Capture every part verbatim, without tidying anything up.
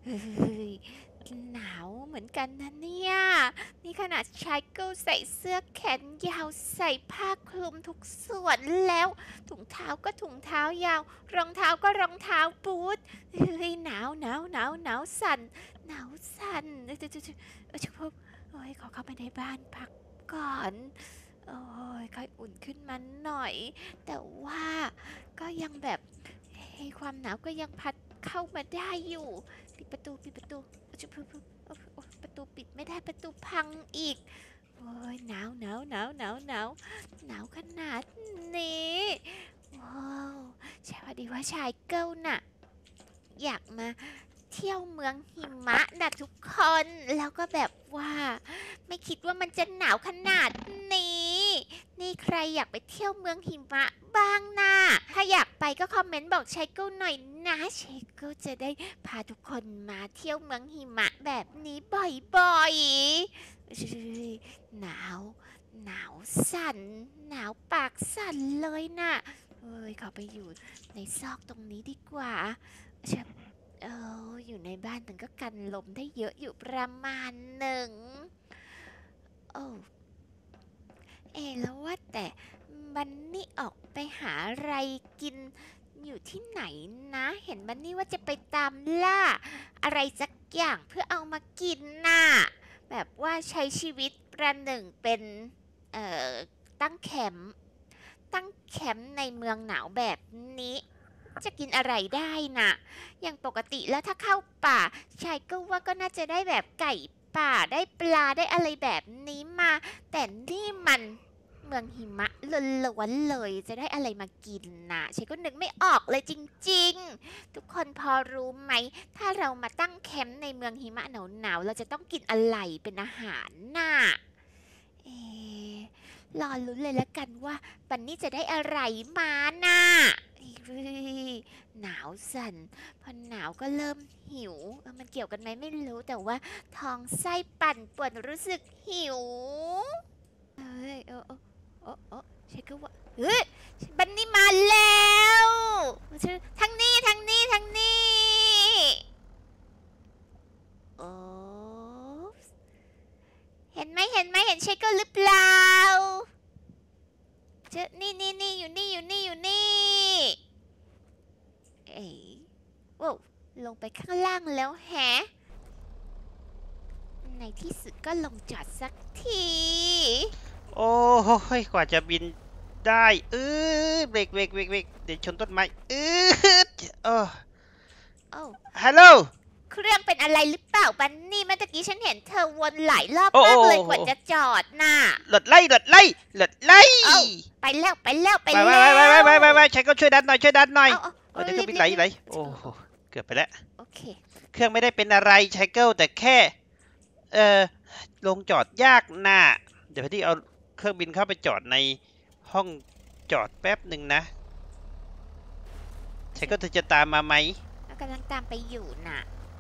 หนาวเหมือนกันนะเนี่ยนี่ขนาดชายเกิลใส่เสื้อแขนยาวใส่ผ้าคลุมทุกส่วนแล้วถุงเท้าก็ถุงเท้ายาวรองเท้าก็รองเท้าบูทเฮ้ยหนาวหนาวหนาวหนาวสั่นหนาวสั่นเออเออเฉพาะโอ้ยขอเข้าไปในบ้านพักก่อนโอ้ยค่อยอุ่นขึ้นมาหน่อยแต่ว่าก็ยังแบบให้ความหนาวก็ยังพัดเข้ามาได้อยู่ปิดประตูปิดประตูประตูปิดไม่ได้ประตูพังอีกโอ้ยหนาวหนาวหนาวหนาวหนาวหนาวขนาดนี้ว้าวใช่พอดีว่าชายเกิลน่ะอยากมาเที่ยวเมืองหิมะนะทุกคนแล้วก็แบบว่าไม่คิดว่ามันจะหนาวขนาดนี้นี่ใครอยากไปเที่ยวเมืองหิมะบ้างนะถ้าอยากไปก็คอมเมนต์บอกชายเกิลหน่อยนะชายเกิลจะได้พาทุกคนมาเที่ยวเมืองหิมะแบบนี้บ่อยๆหนาวหนาวสั่นหนาวปากสั่นเลยนะเอ้ยขอไปอยู่ในซอกตรงนี้ดีกว่าเอออยู่ในบ้านมันก็กันลมได้เยอะอยู่ประมาณหนึ่งโอ้เอแล้วว่าแต่บันนี่ออกไปหาอะไรกินอยู่ที่ไหนนะเห็นบันนี่ว่าจะไปตามล่าอะไรสักอย่างเพื่อเอามากินน่ะแบบว่าใช้ชีวิตประหนึ่งเป็นเอ่อตั้งแคมป์ตั้งแคมป์ในเมืองหนาวแบบนี้จะกินอะไรได้น่ะอย่างปกติแล้วถ้าเข้าป่าชายก็ว่าก็น่าจะได้แบบไก่ป่าได้ปลาได้อะไรแบบนี้มาแต่นี่มันเมืองหิมะล้วนๆเลยจะได้อะไรมากินน่ะชายก็นึกไม่ออกเลยจริงๆทุกคนพอรู้ไหมถ้าเรามาตั้งแคมป์ในเมืองหิมะหนาวๆเราจะต้องกินอะไรเป็นอาหารน่ะเอรอลุ้นเลยละกันว่าปันนี่จะได้อะไรมาน่ะหนาวสั่นพอหนาวก็เริ่มหิวมันเกี่ยวกันไหมไม่รู้แต่ว่าท้องไส้ปั่นป่วนรู้สึกหิวเฮ้ยโอ้โอ้โอ้โอ้เช็คว่าเฮ้ยบันนี่มาแล้วทางนี้ทางนี้ทางนี้โอ้เห็นไหมเห็นไหมเห็นเช็คเกอร์หรือเปล่าเจอนี่นี่นี่อยู่นี่อยู่นี่อยู่นี่เอ้ยว้าวลงไปข้างล่างแล้วแฮะในที่สุดก็ลงจอดสักทีโอ้ยกว่าจะบินได้เออเบรกเบรกเบรกเบรกเดี๋ยวชนต้นไม้เออเออโอ้ฮัลโหลเครื่องเป็นอะไรหรือเปล่าบันนี่เมื่อกี้ฉันเห็นเธอวนหลายรอบมากเลยกว่าจะจอดน่ะหลดไล่หลดไล่หลดไล่ไปแล้วไปแล้วไปแล้วไปไปไปไปไปใช้ก็ช่วยดันหน่อยช่วยดันหน่อยเดี๋ยวก็บินไหลไหลโอ้เกือบไปแล้วโอเคเครื่องไม่ได้เป็นอะไรใช้เกิลแต่แค่เออลงจอดยากน่ะเดี๋ยวพี่เอาเครื่องบินเข้าไปจอดในห้องจอดแป๊บหนึ่งนะใช่ก็เธอจะตามมาไหมกำลังตามไปอยู่น่ะ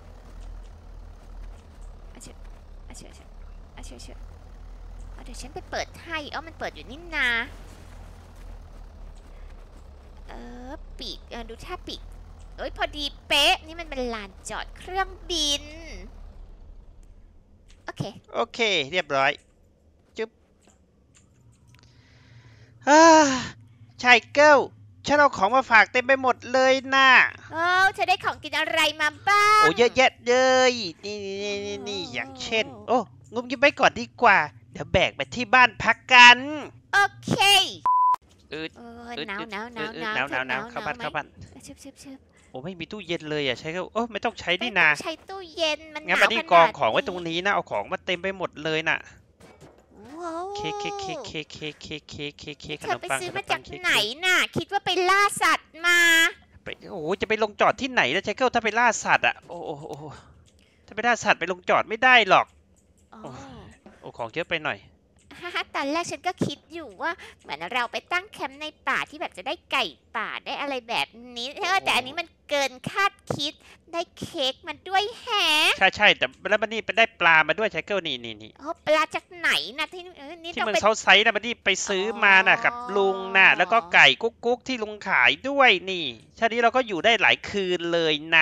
อาเชอาเชอาเชอาเชเดี๋ยวฉันไปเปิดให้อ๋อมันเปิดอยู่นี่นาเออปีกดูท่าปีกเอ้ยพอดีเป๊ะนี่มันเป็นลานจอดเครื่องบินโอเคโอเคเรียบร้อยจุ๊บชายเกิลฉันเอาของมาฝากเต็มไปหมดเลยนะโอ้เธอได้ของกินอะไรมาบ้างโอ้เยอะแยะเลยนี่นี่นี่นี่อย่างเช่นโอ้งุ้มยิ้มไปก่อนดีกว่าเดี๋ยวแบกไปที่บ้านพักกันโอเคอืดหนาวหนาวหนาวหนาวหนาวหนาวเข้าบ้านเข้าบ้านชิบชิบชิบโอ้ไม่มีตู้เย็นเลยอ่ะใช้ก็โอ้ไม่ต้องใช้นี่นาใช้ตู้เย็นมันงั้นมาที่กองของไว้ตรงนี้นะเอาของมาเต็มไปหมดเลยน่ะเค้กเค้กเค้กเค้กเค้กเค้กเค้กเค้กเค้กขนมปังเธอไปซื้อมาจากไหนน่ะคิดว่าไปล่าสัตว์มาไปโอ้จะไปลงจอดที่ไหนแล้วใช้เกิลถ้าไปล่าสัตว์อ่ะโอ้โหถ้าไปล่าสัตว์ไปลงจอดไม่ได้หรอกโอ้ของเยอะไปหน่อยฮ่าฮ่าตอนแรกฉันก็คิดอยู่ว่าเหมือนเราไปตั้งแคมป์ในป่าที่แบบจะได้ไก่ป่าได้อะไรแบบนี้เออแต่อันนี้มันเกินคาดคิดได้เค้กมันด้วยแฮะใช่ใช่แต่แล้วมันนี่ไปได้ปลามาด้วยใช่เกิลนี่นี่นี่โอ้ปลาจากไหนนะที่นี่ที่เมืองเซาท์ไซด์นะมันนี่ไปซื้อมาน่ะกับลุงน่ะแล้วก็ไก่กุ๊กกุ๊กที่ลุงขายด้วยนี่ชาตินี้เราก็อยู่ได้หลายคืนเลยนะ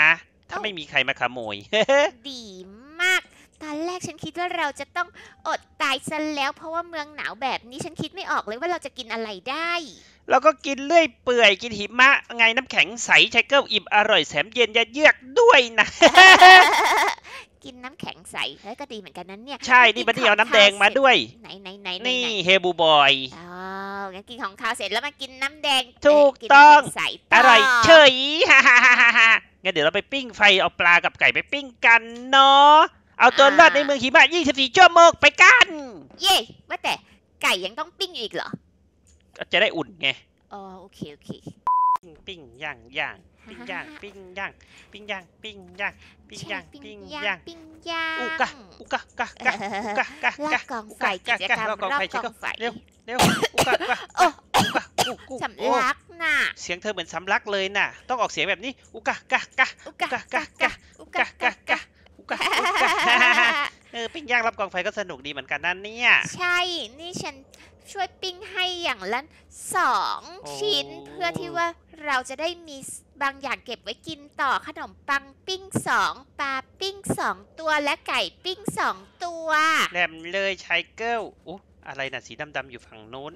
ถ้าไม่มีใครมาขโมยดีมาก ตอนแรกฉันคิดว่าเราจะต้องอดตายซะแล้ว เพราะว่าเมืองหนาวแบบนี้ฉันคิดไม่ออกเลยว่าเราจะกินอะไรได้เราก็กินเลื่อยเปื่อยกินหิมะไงน้ำแข็งใสไชเกิลอิ่มอร่อยแถมเย็นยัดเยือกด้วยนะกินน้ำแข็งใสเฮ้ยก็ดีเหมือนกันนั้นเนี่ยใช่นี่บันนี่เอาน้ำแดงมาด้วยไหนไหนไหนไหนนี่ไหนเฮบูบอยอ๋องั้นกินของข้าวเสร็จแล้วมากินน้ำแดงถูกเกินต้องน้ำแข็ใสอต่ร่อยเฉย ฮ่าฮ่าฮ่าฮ่าฮ่างั้นเดี๋ยวเราไปปิ้งไฟเอาปลากับไก่ไปปิ้งกันเนาะเอาตัวรอดในเมืองหิมะยี่สิบสี่ชั่วโมงไปกันเย่ว่าแต่ไก่ยังต้องปิ้งอยู่อีกเหรอก็จะได้อุ่นไงอ๋อโอเคโอเคปิ้งย่างย่างปิ้งย่างปิ้งย่างปิ้งย่างปิ้งย่างปิ้งย่างใช่ปิ้งย่าย่างงปิ้งย่างอุกะอุกะกะกะอุกะกะรอบกะกองไฟกะกิจกะกรรมรอบกองไฟรอบกองไฟเร็ว เร็วอุกะกะโอ้อุกะอุกุสำโอ้ลักน่ะเสียงเธอเหมือนสำลักเลยน่ะ ต้องออกเสียงแบบนี้อุกะกะกะอุกะกะกะกะอุกะกะกะกะอุกะอุกะเออปิ้งย่างรับกองไฟก็สนุกดีเหมือนกันนั่นเนี่ยใช่ นี่ฉันช่วยปิ้งให้อย่างละสองโอ้ชิ้น เพื่อที่ว่าเราจะได้มีบางอย่างเก็บไว้กินต่อขนมปังปิ้งสองปลาปิ้งสองตัวและไก่ปิ้งสองตัวแหลมเลยไชเกิลอุ๊อะไรน่ะสีดำๆอยู่ฝั่งนู้น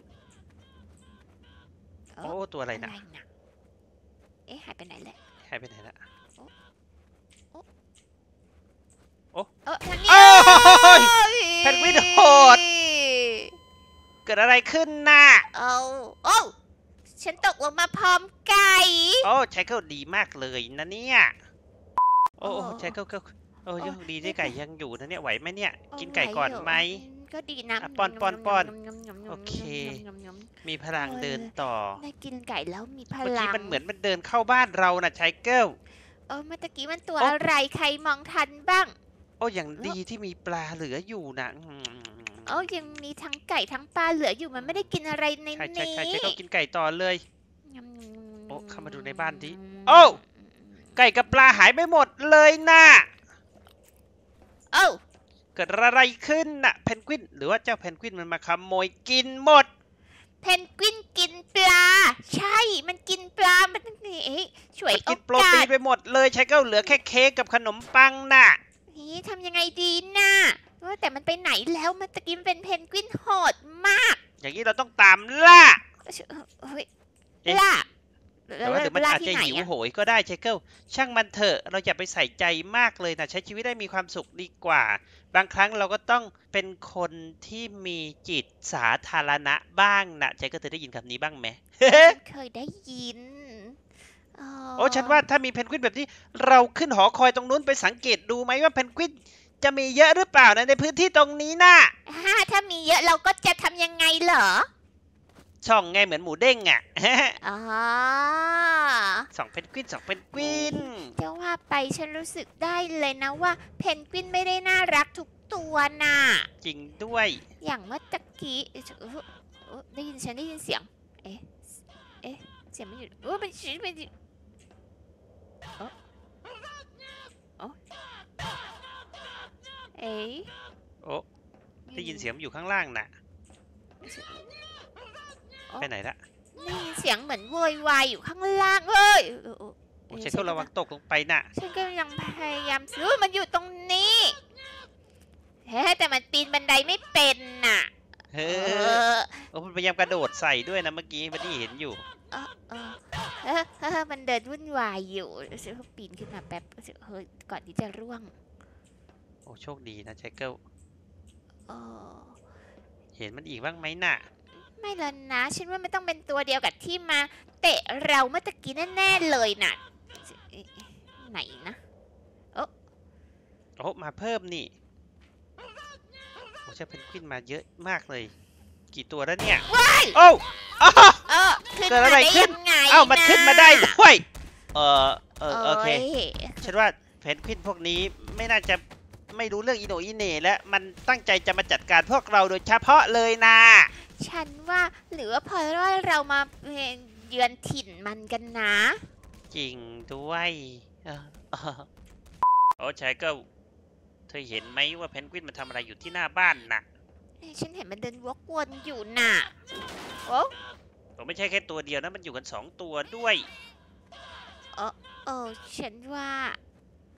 โอ้ตัวอะไรอะไรน่ะนะเอ๊ะหายไปไหนแหละหายไปไหนละเออทางนี้โอ้ยเอ้ยแพนกวินโหด เกิดอะไรขึ้นน่ะเอาโอ้ฉันตกลงมาพร้อมไก่โอ้ไชเกิลดีมากเลยนะเนี่ยโอ้โอ้โอ้ไชเกิลก็โอ้โอ้ยังดีที่ไก่ยังอยู่นะเนี่ยไหวไหมเนี่ยเอากินไก่ก่อนไหมก็ดีนะอ่ะป้อนป้อนป้อน โอเคยำยำยำยำยำยำมีพลังเดินต่อได้กินไก่แล้วมีพเมื่อลักี้งมันเหมือนมันเดินเข้าบ้านเราน่ะไชเกิลเออเมื่อตะกี้มันตัวโอ้อะไรใครมองทันบ้างโอ้อย่างดีที่มีปลาเหลืออยู่นะอืมเอ้ายังมีทั้งไก่ทั้งปลาเหลืออยู่มันไม่ได้กินอะไรในใช่ใช่นี้ใช่ไชเกิลกินไก่ต่อเลยยำยำโอ้เข้ามาดูในบ้านดิ โอ้ ไก่กับปลาหายไปหมดเลยน่ะเอ้าเกิดอะไรขึ้นน่ะเพนกวินหรือว่าเจ้าเพนกวินมันมาขโมยกินหมดเพนกวินกินปลา ใช่ มันกินปลา มันนี่เอ้ยช่วยมันโอกินโปรกาตีสนไปหมดเลยไชเกิลเหลือแค่เค้กกับขนมปังน่ะนี่ทำยังไงดีน่ะว่าแต่มันไปไหนแล้วมันตะกี้มันเป็นเพนกวินโหดมากอย่างนี้เราต้องตามล่าเฮ้ยเอ๊ะล่าแต่ว่าเดี๋ยวมันล่าอาจที่จะไหนหิวอะโหยก็ได้ไชเกิลช่างมันเถอะเราอย่าไปใส่ใจมากเลยนะใช้ชีวิตได้มีความสุขดีกว่า บางครั้งเราก็ต้องเป็นคนที่มีจิตสาธารณะบ้างนะไชเกิลเธอได้ยินคำนี้บ้างไหมฉันเคยได้ยินโอ้ฉันว่าถ้ามีเพนกวินแบบนี้ เราขึ้นหอคอยตรงนู้นไปสังเกตดูไหมว่าเพนกวินจะมีเยอะหรือเปล่านะในพื้นที่ตรงนี้น่ะฮ่าถ้ามีเยอะเราก็จะทำยังไงเหรอช่องไงเหมือนหมูเด้งอ่ะอ๋อสองเพนกวินสองเพนกวินจะว่าไปฉันรู้สึกได้เลยนะว่าเพนกวินไม่ได้น่ารักทุกตัวน่ะจริงด้วยอย่างเมื่อตะกี้เอ๊ะเอ๊ะเอ๊ะได้ยินฉันได้ยินเสียง เอ๊ะ เอ๊ะ เสียงมันอยู่โอ้มันชิมันอยู่โอ้โอ้เอ๊ะโอ้ได้ยินเสียงอยู่ข้างล่างน่ะโอ้ไปไหนละได้ยินเสียงเหมือนโวยวายอยู่ข้างล่างเอ้ยเออเออโอ้ใช้ต้องระวังตกลงไปน่ะฉันก็ยังพยายามซื้อมันอยู่ตรงนี้เฮ้แต่มันปีนบันไดไม่เป็นน่ะเฮ้เอออโอ้มันพยายามกระโดดใส่ด้วยนะเมื่อกี้บัดดี้เห็นอยู่เออเออเออเออมันเดินวุ่นวายอยู่ฉันก็ปีนขึ้นมาแป๊บเฮ้ยก่อนที่จะร่วงโอ้โชคดีนะไชเกิลเออเห็นมันอีกบ้างไหมน่ะไม่ละนะฉันว่าไม่ต้องเป็นตัวเดียวกับที่มา เตะเราเมื่อตะกี้แน่ๆเลยน่ะเอ๊ะไหนนะโอ้มาเพิ่มนี่โอ้ใช่เพนกวินมาเยอะมากเลย กี่ตัวแล้วเนี่ยว้ายโอ้อ้าวเออขึ้นเกิดมาอะไรได้ขึ้นยังไงเอ้ามันะขึ้นมาได้ด้วยเออเออโอเคโยฉันว่าเพนกวินพวกนี้ไม่น่าจะไม่รู้เรื่องอีโหนอีเหน่และมันตั้งใจจะมาจัดการพวกเราโดยเฉพาะเลยนะฉันว่าหรือว่าเพอว่าเรามาเยือนถิ่นมันกันนะจริงด้วยเออเออโอ้ชายก็เธอเห็นไหมว่าเพนกวินมันทำอะไรอยู่ที่หน้าบ้านน่ะเอ้ยฉันเห็นมันเดินวกวนอยู่น่ะ โอ้ผมไม่ใช่แค่ตัวเดียวนะมันอยู่กันสองตัวด้วยเออฉันว่า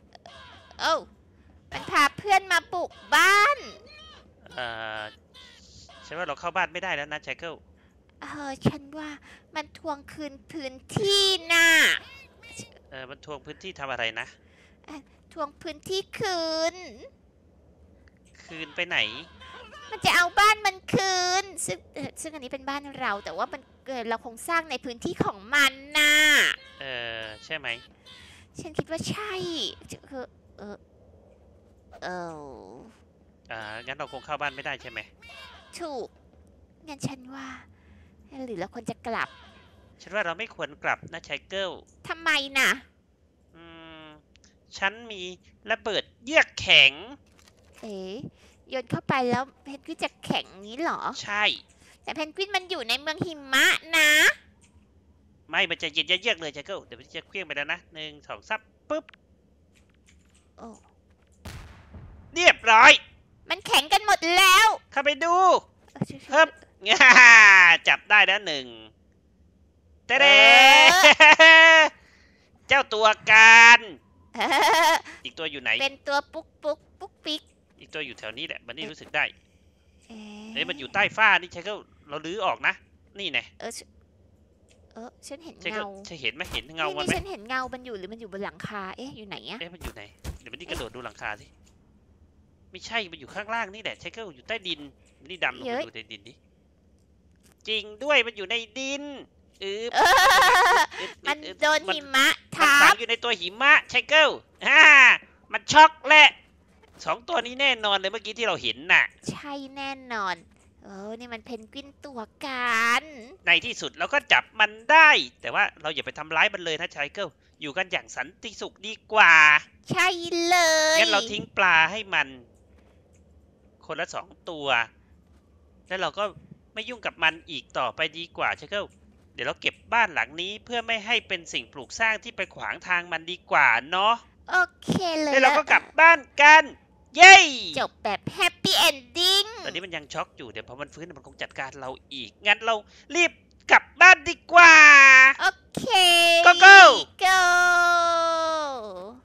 โอ้ามันพาเพื่อนมาบุกบ้านเอ่อฉันว่าเราเข้าบ้านไม่ได้แล้วนะไชเกิลเออฉันว่ามันทวงคืนพื้นที่น่ะเออมันทวงพื้นที่ทำอะไรนะทวงพื้นที่คืนคืนไปไหนมันจะเอาบ้านมันคืน ซึ่งเอ่อซึ่งอันนี้เป็นบ้านเรา แต่ว่ามันเอ่อเราคงสร้างในพื้นที่ของมันน่ะเออใช่ไหมฉันคิดว่าใช่คือเออเอออ่างั้นเราคงเข้าบ้านไม่ได้ใช่ไหมถูก งั้นฉันว่า หรือเราควรจะกลับฉันว่าเราไม่ควรกลับนะไชเกิลทำไมน่ะอืมฉันมีระเบิดเยือกแข็งเอ๋โยนเข้าไปแล้วเพนกวินจะแข็งงี้เหรอใช่แต่เพนกวินมันอยู่ในเมืองหิมะนะไม่มันจะเย็นเยือกเลยไชเกิลเดี๋ยวมันจะเคลื่อนไปแล้วนะหนึ่งสองซับปุ๊บโอ้เรียบร้อยมันแข็งกันหมดแล้วเข้าไปดูเออช่วยๆเฮ้บ ง่าจับได้แล้วหนึ่งเตเดเอเจ้าตัวการเอออีกตัวอยู่ไหนเป็นตัวปุ๊กปุ๊กปุ๊กปิ๊กอีกตัวอยู่แถวนี้แหละมันนี่รู้สึกได้เอ๊ะเอ้ยมันอยู่ใต้ฝ้านี่ไชเกิลเราลื้อออกนะ นี่ไงเออฉเออฉันเห็นไชเกิลเงาใช่เห็นไหมเห็นเงามันนี่ไหมฉันเห็นเงา มันอยู่หรือมันอยู่บนหลังคา เอ๊ะ อยู่ไหนอะเอ๊ะมันอยู่ไหนเดี๋ยวมันนี่กระโดดดูหลังคาสิไม่ใช่มันอยู่ข้างล่างนี่แหละไชเกิลอยู่ใต้ดินมันนี่ดำลงไปดูในดินดิจริงด้วยมันอยู่ในดินอือเอออึดมันอึดโดนมันหิมะมันทัฝังบอยู่ในตัวหิมะไชเกิลฮ่ามันช็อกแหละสองตัวนี้แน่นอนเลยเมื่อกี้ที่เราเห็นน่ะใช่แน่นอน เออ นี่มันเพนกวินตัวการในที่สุดเราก็จับมันได้ แต่ว่าเราอย่าไปทำร้ายมันเลยนะไชเกิลอยู่กันอย่างสันติสุขดีกว่าใช่เลยงั้นเราทิ้งปลาให้มัน คนละสองตัว แล้วเราก็ไม่ยุ่งกับมันอีกต่อไปดีกว่าไชเกิลเดี๋ยวเราเก็บบ้านหลังนี้เพื่อไม่ให้เป็นสิ่งปลูกสร้างที่ไปขวางทางมันดีกว่าเนาะโอเคเลยแล้วเราก็กลับบ้านกัน เย้จบแบบแฮปปี้เอนดิ้งตอนนี้มันยังช็อกอยู่เดี๋ยวพอมันฟื้นมันคงจัดการเราอีก งั้นเรารีบกลับบ้านดีกว่าโอเค Go go go